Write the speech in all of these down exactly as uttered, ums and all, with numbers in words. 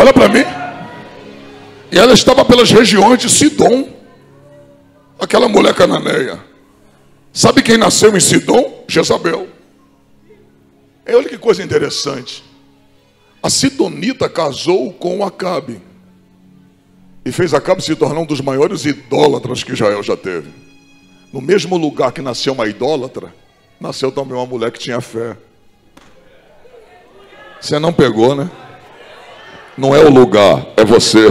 Olha para mim. E ela estava pelas regiões de Sidom. Aquela mulher cananeia. Sabe quem nasceu em Sidom? Jezabel. E olha que coisa interessante. A sidonita casou com Acabe. E fez Acabe se tornar um dos maiores idólatras que Israel já teve. No mesmo lugar que nasceu uma idólatra, nasceu também uma mulher que tinha fé. Você não pegou, né? Não é o lugar, é você.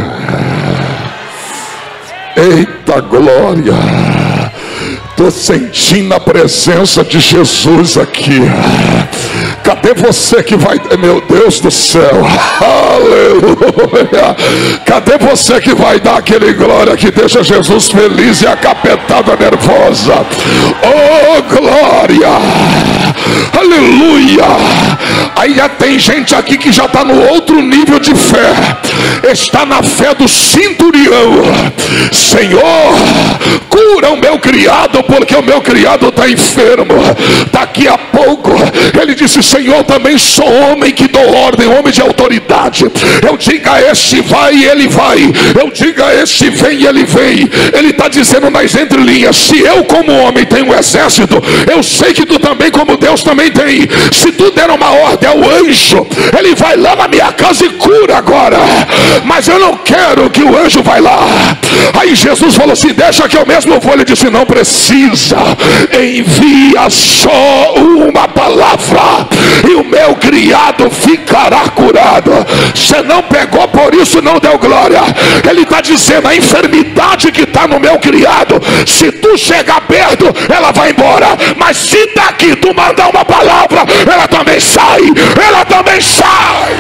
Eita glória! Estou sentindo a presença de Jesus aqui. Cadê você que vai... Meu Deus do céu. Aleluia. Cadê você que vai dar aquele glória que deixa Jesus feliz e a capetada nervosa? Oh glória. Aleluia. Aí já tem gente aqui que já está no outro nível de fé. Está na fé do centurião. Senhor, cura o meu criado, porque o meu criado está enfermo. Daqui a pouco ele disse: Senhor, também sou homem que dou ordem, homem de autoridade. Eu digo a este vai e ele vai, eu digo a este vem e ele vem. Ele está dizendo nas entrelinhas: se eu como homem tenho um exército, eu sei que tu também como Deus também tem. Se tu der uma ordem ao anjo, ele vai lá na minha casa e cura agora. Mas eu não quero que o anjo vai lá. Aí Jesus falou assim: deixa que eu mesmo vou. Ele disse: não precisa, envia só uma palavra e o meu criado ficará curado. Você não pegou, por isso não deu glória. Ele está dizendo: a enfermidade que está no meu criado, se tu chegar perto, ela vai embora. Mas se daqui tu mandar uma palavra, ela também sai. Ela também sai.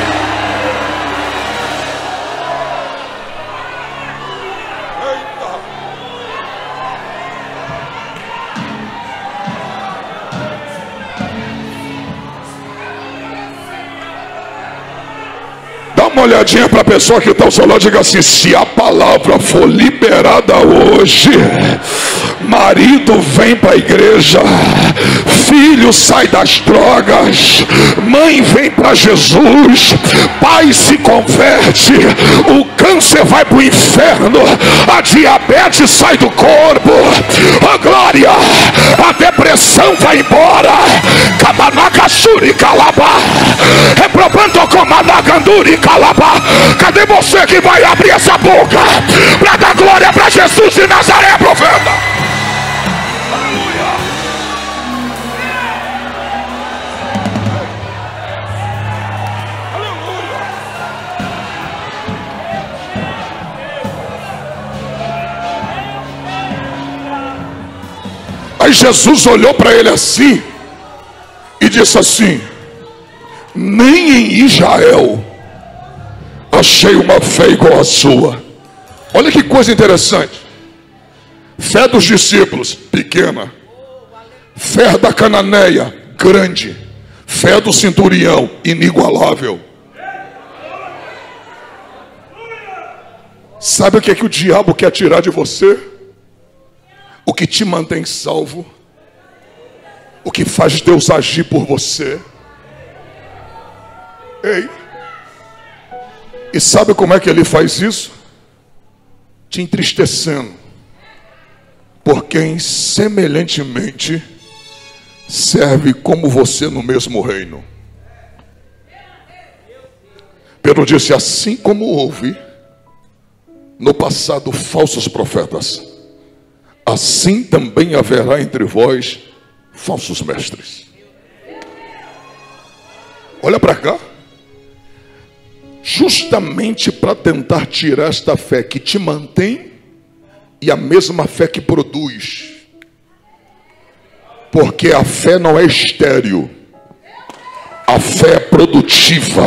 Dá uma olhadinha para a pessoa que está ao seu lado e diga assim: se a palavra for liberada hoje, marido vem para a igreja, filho sai das drogas, mãe vem para Jesus, pai se converte, o câncer vai para o inferno, a diabetes sai do corpo, a glória, a depressão vai embora. Cabanacachuri calabá, reprobando comanaganduri calabá. Cadê você que vai abrir essa boca para dar glória para Jesus de Nazaré, profeta? Aí Jesus olhou para ele assim e disse assim: nem em Israel achei uma fé igual a sua. Olha que coisa interessante. Fé dos discípulos, pequena. Fé da cananeia, grande. Fé do centurião, inigualável. Sabe o que é que o diabo quer tirar de você? O que te mantém salvo, o que faz Deus agir por você. Ei, e sabe como é que ele faz isso? Te entristecendo por quem semelhantemente serve como você no mesmo reino. Pedro disse: assim como houve no passado falsos profetas, assim também haverá entre vós falsos mestres. Olha para cá. Justamente para tentar tirar esta fé que te mantém e a mesma fé que produz. Porque a fé não é estéril. A fé é produtiva.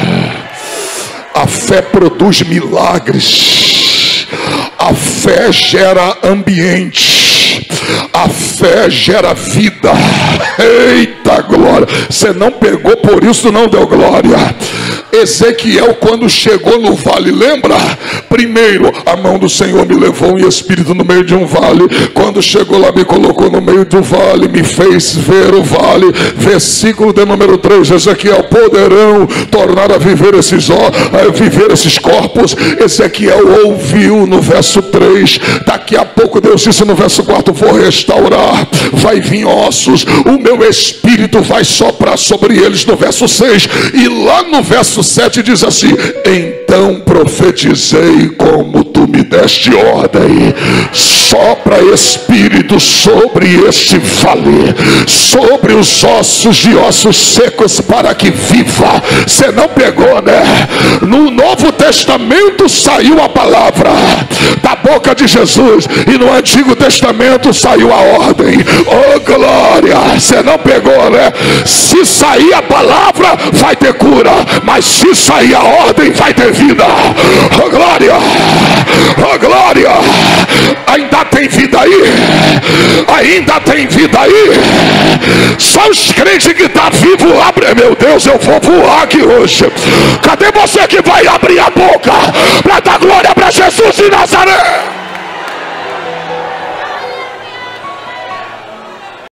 A fé produz milagres. A fé gera ambiente. A fé gera vida. Eita glória. Você não pegou, por isso não deu glória. Ezequiel, quando chegou no vale, lembra? Primeiro, a mão do Senhor me levou em espírito no meio de um vale. Quando chegou lá, me colocou no meio do vale, me fez ver o vale. Versículo de número três, Ezequiel: poderão tornar a viver esses, a viver esses corpos. Ezequiel ouviu no verso três. Daqui a pouco Deus disse no verso quatro: vou restaurar, vai vir ossos, o meu espírito vai soprar sobre eles. No verso seis, e lá no verso sete diz assim: então profetizei como tu me deste ordem. Sopra espírito sobre este vale, sobre os ossos de ossos secos, para que viva. Você não pegou, né? No Novo Testamento saiu a palavra da boca de Jesus, e no Antigo Testamento saiu a ordem. Oh glória! Você não pegou, né? Se sair a palavra, vai ter cura, mas se sair a ordem, vai ter vida. Oh glória! Oh glória! Ainda tem vida aí? Ainda tem vida aí? Só os crentes que estão vivos abrem. Meu Deus, eu vou voar aqui hoje. Cadê você que vai abrir a boca para dar glória para Jesus de Nazaré?